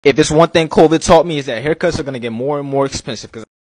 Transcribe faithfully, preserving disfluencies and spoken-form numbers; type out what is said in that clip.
If it's one thing COVID taught me is that haircuts are gonna get more and more expensive. Cause